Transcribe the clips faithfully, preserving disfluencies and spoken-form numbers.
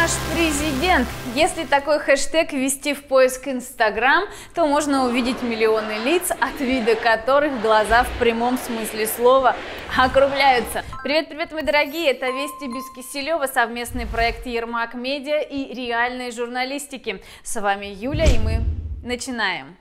наш президент. Если такой хэштег ввести в поиск Инстаграм, то можно увидеть миллионы лиц, от вида которых глаза в прямом смысле слова округляются. Привет-привет, мои дорогие! Это Вести без Киселева, совместный проект Ермак Медиа и реальной журналистики. С вами Юля, и мы начинаем.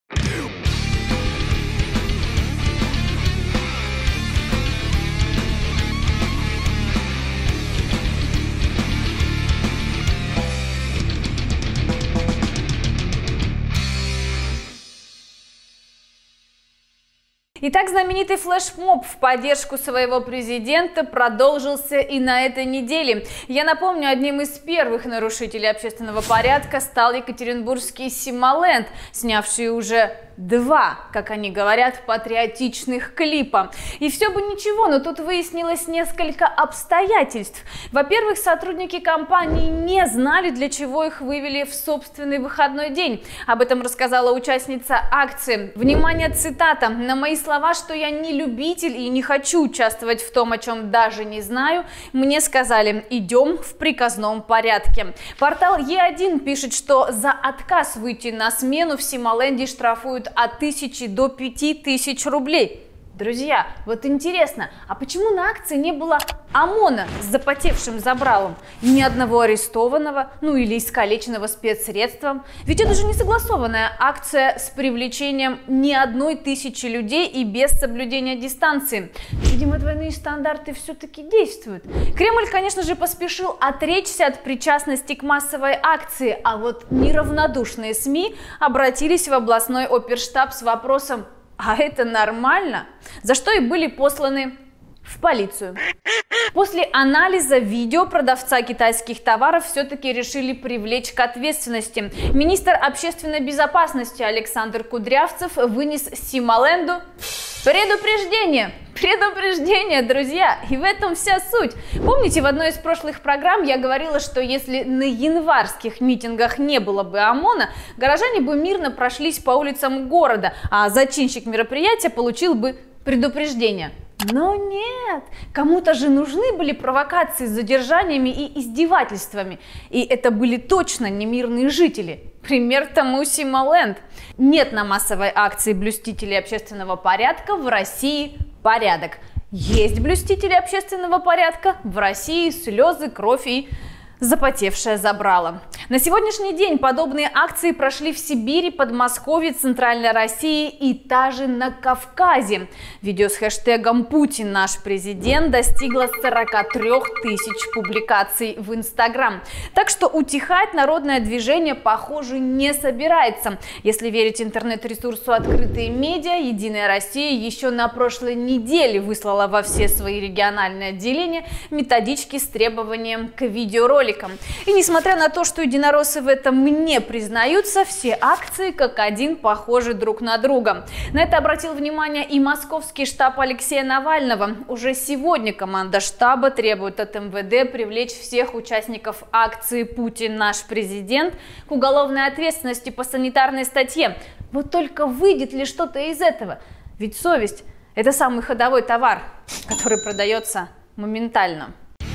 Итак, знаменитый флешмоб в поддержку своего президента продолжился и на этой неделе. Я напомню, одним из первых нарушителей общественного порядка стал екатеринбургский Симоленд, снявший уже два, как они говорят, патриотичных клипа. И все бы ничего, но тут выяснилось несколько обстоятельств. Во-первых, сотрудники компании не знали, для чего их вывели в собственный выходной день. Об этом рассказала участница акции. Внимание, цитата: «На мои слова, что я не любитель и не хочу участвовать в том, о чем даже не знаю, мне сказали: идем в приказном порядке». Портал Е один пишет, что за отказ выйти на смену в Симоленде штрафуют от тысячи до пяти тысяч рублей. Друзья, вот интересно, а почему на акции не было ОМОНа с запотевшим забралом? Ни одного арестованного, ну или искалеченного спецсредством? Ведь это же не согласованная акция с привлечением ни одной тысячи людей и без соблюдения дистанции. Видимо, двойные стандарты все-таки действуют. Кремль, конечно же, поспешил отречься от причастности к массовой акции, а вот неравнодушные СМИ обратились в областной оперштаб с вопросом: а это нормально? За что и были посланы в полицию. После анализа видео продавца китайских товаров все-таки решили привлечь к ответственности. Министр общественной безопасности Александр Кудрявцев вынес Симоленду предупреждение. Предупреждение, друзья, и в этом вся суть. Помните, в одной из прошлых программ я говорила, что если на январских митингах не было бы ОМОНа, горожане бы мирно прошлись по улицам города, а зачинщик мероприятия получил бы предупреждение. Но нет, кому-то же нужны были провокации с задержаниями и издевательствами. И это были точно не мирные жители. Пример тому Симоленд. Нет на массовой акции блюстителей общественного порядка, в России порядок. Есть блюстители общественного порядка, в России слезы, кровь и запотевшее забрало. На сегодняшний день подобные акции прошли в Сибири, Подмосковье, Центральной России и даже на Кавказе. Видео с хэштегом «Путин наш президент» достигло сорока трёх тысяч публикаций в Инстаграм. Так что утихать народное движение, похоже, не собирается. Если верить интернет-ресурсу «Открытые медиа», Единая Россия еще на прошлой неделе выслала во все свои региональные отделения методички с требованием к видеороликам. И несмотря на то, что единороссы в этом не признаются, все акции как один похожи друг на друга. На это обратил внимание и московский штаб Алексея Навального. Уже сегодня команда штаба требует от эм вэ дэ привлечь всех участников акции «Путин наш президент» к уголовной ответственности по санитарной статье. Вот только выйдет ли что-то из этого? Ведь совесть – это самый ходовой товар, который продается моментально.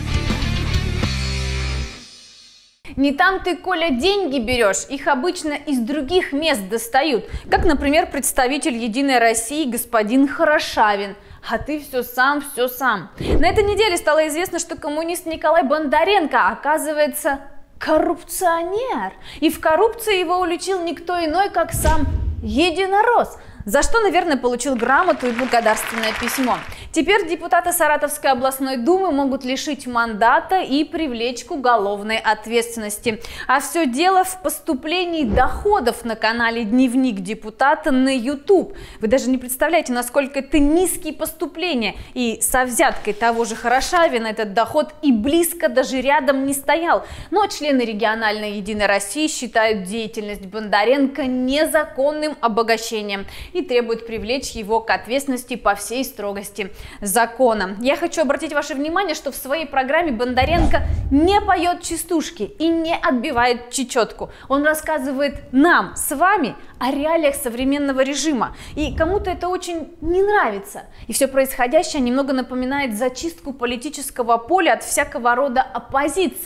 Не там ты, Коля, деньги берешь, их обычно из других мест достают, как, например, представитель Единой России господин Хорошавин. А ты все сам, все сам. На этой неделе стало известно, что коммунист Николай Бондаренко, оказывается, коррупционер. И в коррупции его уличил никто иной, как сам единорос. За что, наверное, получил грамоту и благодарственное письмо. Теперь депутаты Саратовской областной думы могут лишить мандата и привлечь к уголовной ответственности. А все дело в поступлении доходов на канале «Дневник депутата» на YouTube. Вы даже не представляете, насколько это низкие поступления. И со взяткой того же Хорошавина этот доход и близко даже рядом не стоял. Но члены региональной Единой России считают деятельность Бондаренко незаконным обогащением и требуют привлечь его к ответственности по всей строгости закона. Я хочу обратить ваше внимание, что в своей программе Бондаренко не поет частушки и не отбивает чечетку. Он рассказывает нам с вами о реалиях современного режима. И кому-то это очень не нравится. И все происходящее немного напоминает зачистку политического поля от всякого рода оппозиции.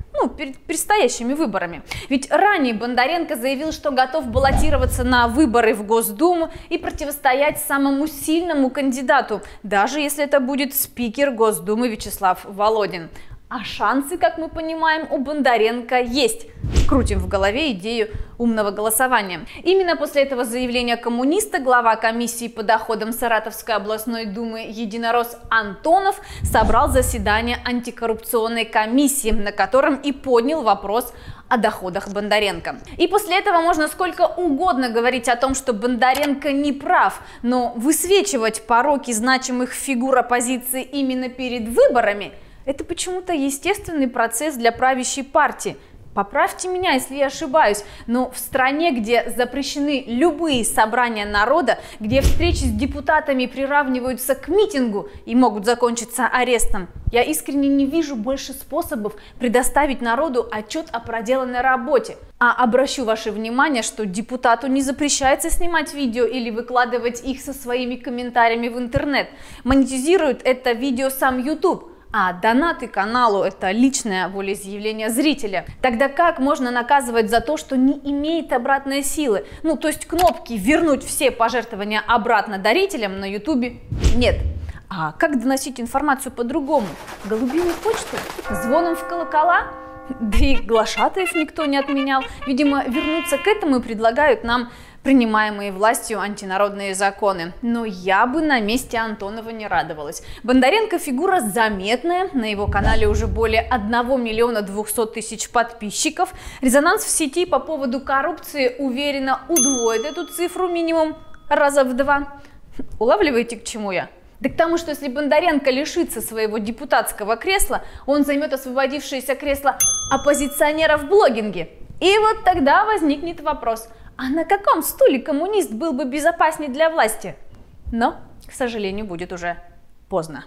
ну, перед предстоящими выборами. Ведь ранее Бондаренко заявил, что готов баллотироваться на выборы в Госдуму и противостоять самому сильному кандидату, даже если это будет спикер Госдумы Вячеслав Володин. А шансы, как мы понимаем, у Бондаренко есть. Крутим в голове идею умного голосования. Именно после этого заявления коммуниста глава комиссии по доходам Саратовской областной думы единорос Антонов собрал заседание антикоррупционной комиссии, на котором и поднял вопрос о доходах Бондаренко. И после этого можно сколько угодно говорить о том, что Бондаренко не прав, но высвечивать пороки значимых фигур оппозиции именно перед выборами – это почему-то естественный процесс для правящей партии. Поправьте меня, если я ошибаюсь, но в стране, где запрещены любые собрания народа, где встречи с депутатами приравниваются к митингу и могут закончиться арестом, я искренне не вижу больше способов предоставить народу отчет о проделанной работе. А обращу ваше внимание, что депутату не запрещается снимать видео или выкладывать их со своими комментариями в интернет. Монетизирует это видео сам YouTube. А донаты каналу – это личное волеизъявление зрителя. Тогда как можно наказывать за то, что не имеет обратной силы? Ну, то есть кнопки «Вернуть все пожертвования обратно дарителям» на ютубе нет. А как доносить информацию по-другому? Голубиной почтой? Звоном в колокола? Да и глашатаев никто не отменял. Видимо, вернуться к этому и предлагают нам принимаемые властью антинародные законы. Но я бы на месте Антонова не радовалась. Бондаренко фигура заметная, на его канале уже более одного миллиона двухсот тысяч подписчиков. Резонанс в сети по поводу коррупции уверенно удвоит эту цифру минимум раза в два. Улавливаете, к чему я? Да к тому, что если Бондаренко лишится своего депутатского кресла, он займет освободившееся кресло оппозиционера в блогинге. И вот тогда возникнет вопрос: а на каком стуле коммунист был бы безопаснее для власти? Но, к сожалению, будет уже поздно.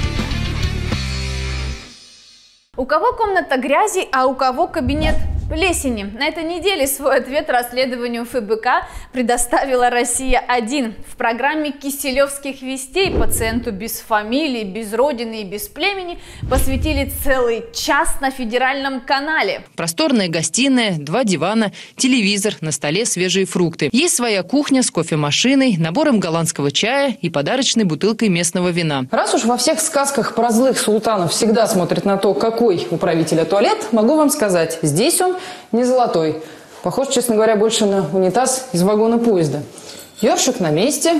У кого комната грязи, а у кого кабинет плесени? На этой неделе свой ответ расследованию эф бэ ка предоставила Россия один. В программе «Киселевских вестей» пациенту без фамилии, без родины и без племени посвятили целый час на федеральном канале. Просторная гостиная, два дивана, телевизор, на столе свежие фрукты. Есть своя кухня с кофемашиной, набором голландского чая и подарочной бутылкой местного вина. Раз уж во всех сказках про злых султанов всегда смотрят на то, какой у правителя туалет, могу вам сказать, здесь он не золотой. Похож, честно говоря, больше на унитаз из вагона поезда. Ёршик на месте.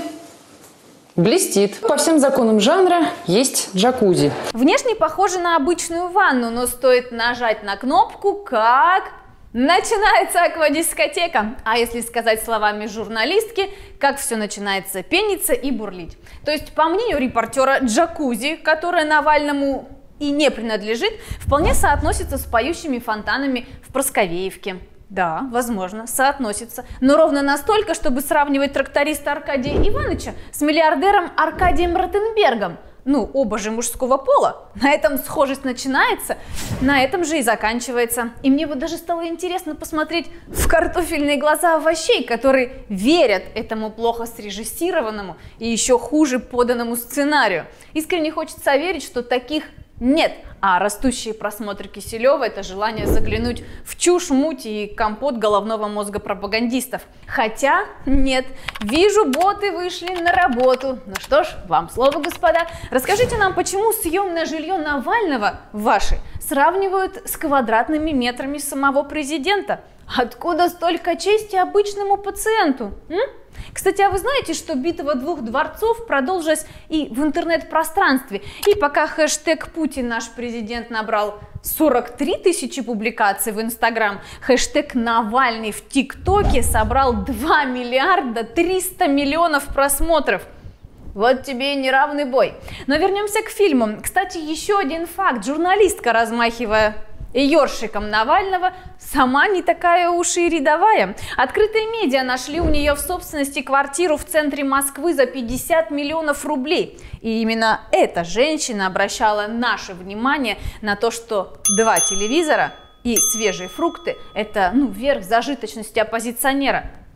Блестит. По всем законам жанра есть джакузи. Внешне похоже на обычную ванну, но стоит нажать на кнопку, как начинается аквадискотека. А если сказать словами журналистки, как все начинается пениться и бурлить. То есть, по мнению репортера, джакузи, которая Навальному и не принадлежит, вполне соотносится с поющими фонтанами в Просковеевке. Да, возможно, соотносится, но ровно настолько, чтобы сравнивать тракториста Аркадия Ивановича с миллиардером Аркадием Ротенбергом. Ну, оба же мужского пола. На этом схожесть начинается, на этом же и заканчивается. И мне вот даже стало интересно посмотреть в картофельные глаза овощей, которые верят этому плохо срежиссированному и еще хуже поданному сценарию. Искренне хочется верить, что таких нет, а растущие просмотры Киселева – это желание заглянуть в чушь, муть и компот головного мозга пропагандистов. Хотя нет, вижу, боты вышли на работу. Ну что ж, вам слово, господа. Расскажите нам, почему съемное жилье Навального, ваше, сравнивают с квадратными метрами самого президента? Откуда столько чести обычному пациенту? М? Кстати, а вы знаете, что битва двух дворцов продолжилась и в интернет-пространстве? И пока хэштег «Путин наш президент» набрал сорок три тысячи публикаций в Инстаграм, хэштег «Навальный» в ТикТоке собрал два миллиарда триста миллионов просмотров. Вот тебе и неравный бой. Но вернемся к фильму. Кстати, еще один факт. Журналистка, размахивая ёршиком Навального, сама не такая уж и рядовая. Открытые медиа нашли у нее в собственности квартиру в центре Москвы за пятьдесят миллионов рублей. И именно эта женщина обращала наше внимание на то, что два телевизора и свежие фрукты – это, ну, верх зажиточности оппозиционера.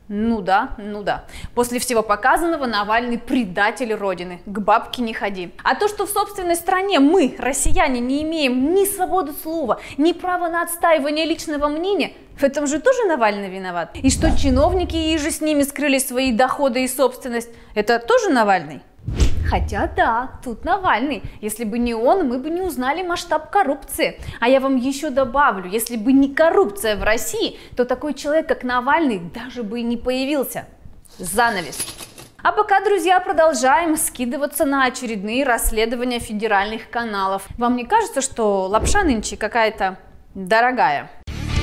Ну да, ну да. После всего показанного Навальный предатель Родины. К бабке не ходи. А то, что в собственной стране мы, россияне, не имеем ни свободы слова, ни права на отстаивание личного мнения, в этом же тоже Навальный виноват. И что чиновники и же с ними скрыли свои доходы и собственность, это тоже Навальный? Хотя да, тут Навальный. Если бы не он, мы бы не узнали масштаб коррупции. А я вам еще добавлю, если бы не коррупция в России, то такой человек, как Навальный, даже бы и не появился. Занавес. А пока, друзья, продолжаем скидываться на очередные расследования федеральных каналов. Вам не кажется, что лапша нынче какая-то дорогая?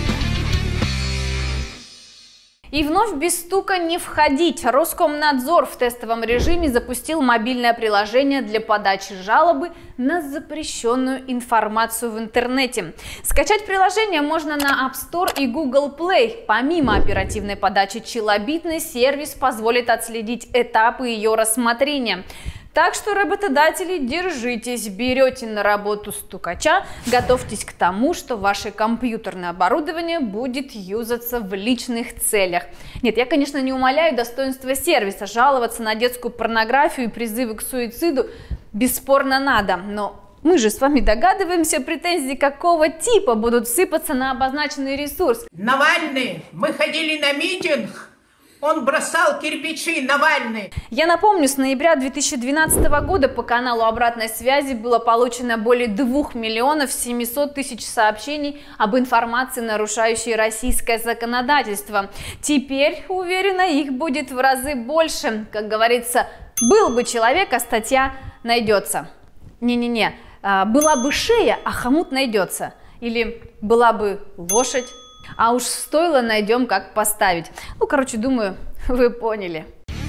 И вновь без стука не входить. Роскомнадзор в тестовом режиме запустил мобильное приложение для подачи жалобы на запрещенную информацию в интернете. Скачать приложение можно на App Store и Google Play. Помимо оперативной подачи челобитной, сервис позволит отследить этапы ее рассмотрения. Так что, работодатели, держитесь, берете на работу стукача, готовьтесь к тому, что ваше компьютерное оборудование будет юзаться в личных целях. Нет, я, конечно, не умаляю достоинства сервиса, жаловаться на детскую порнографию и призывы к суициду бесспорно надо, но мы же с вами догадываемся, претензии какого типа будут сыпаться на обозначенный ресурс. Навальный, мы ходили на митинг. Он бросал кирпичи, Навальный. Я напомню, с ноября две тысячи двенадцатого года по каналу обратной связи было получено более двух миллионов семисот тысяч сообщений об информации, нарушающей российское законодательство. Теперь, уверена, их будет в разы больше. Как говорится, был бы человек, а статья найдется. Не-не-не, была бы шея, а хомут найдется. Или была бы лошадь, а уж стоило найдем, как поставить. Ну, короче, думаю, вы поняли.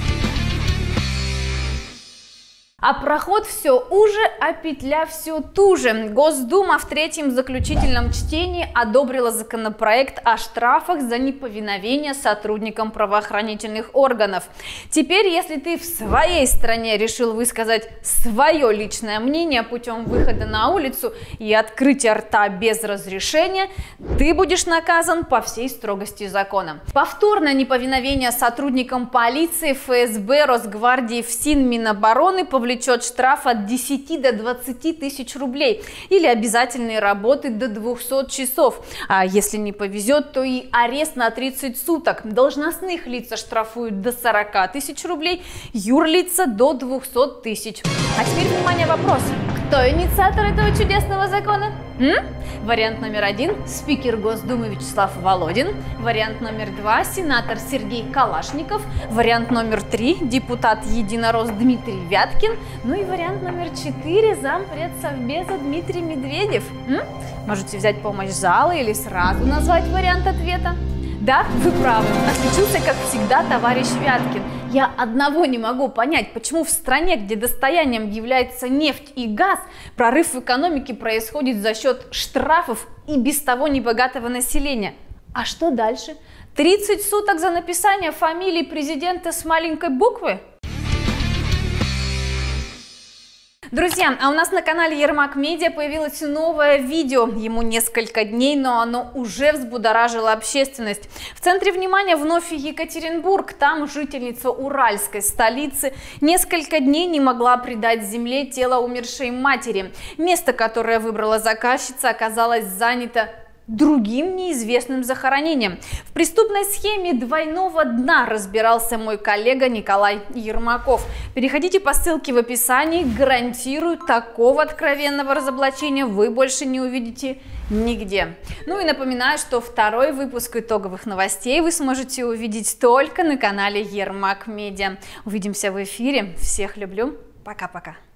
А проход все уже, а петля все туже. Госдума в третьем заключительном чтении одобрила законопроект о штрафах за неповиновение сотрудникам правоохранительных органов. Теперь, если ты в своей стране решил высказать свое личное мнение путем выхода на улицу и открытия рта без разрешения, ты будешь наказан по всей строгости закона. Повторное неповиновение сотрудникам полиции, эф эс бэ, Росгвардии, ФСИН, Минобороны повлечет влечет штраф от десяти до двадцати тысяч рублей или обязательные работы до двухсот часов. А если не повезет, то и арест на тридцать суток. Должностных лиц штрафуют до сорока тысяч рублей, юрлица до двухсот тысяч. А теперь, внимание, вопрос. Кто инициатор этого чудесного закона? М? Вариант номер один – спикер Госдумы Вячеслав Володин. Вариант номер два – сенатор Сергей Калашников. Вариант номер три – депутат Единорос Дмитрий Вяткин. Ну и вариант номер четыре – зампред Совбеза Дмитрий Медведев. М? Можете взять помощь зала или сразу назвать вариант ответа. Да, вы правы. Отличился, как всегда, товарищ Вяткин. Я одного не могу понять, почему в стране, где достоянием является нефть и газ, прорыв в экономике происходит за счет штрафов и без того небогатого населения. А что дальше? тридцать суток за написание фамилии президента с маленькой буквы? Друзья, а у нас на канале Ермак Медиа появилось новое видео. Ему несколько дней, но оно уже взбудоражило общественность. В центре внимания вновь Екатеринбург. Там жительница уральской столицы несколько дней не могла предать земле тело умершей матери. Место, которое выбрала заказчица, оказалось занято другим неизвестным захоронением. В преступной схеме двойного дна разбирался мой коллега Николай Ермаков. Переходите по ссылке в описании. Гарантирую, такого откровенного разоблачения вы больше не увидите нигде. Ну и напоминаю, что второй выпуск итоговых новостей вы сможете увидеть только на канале Ермак Медиа. Увидимся в эфире. Всех люблю. Пока-пока.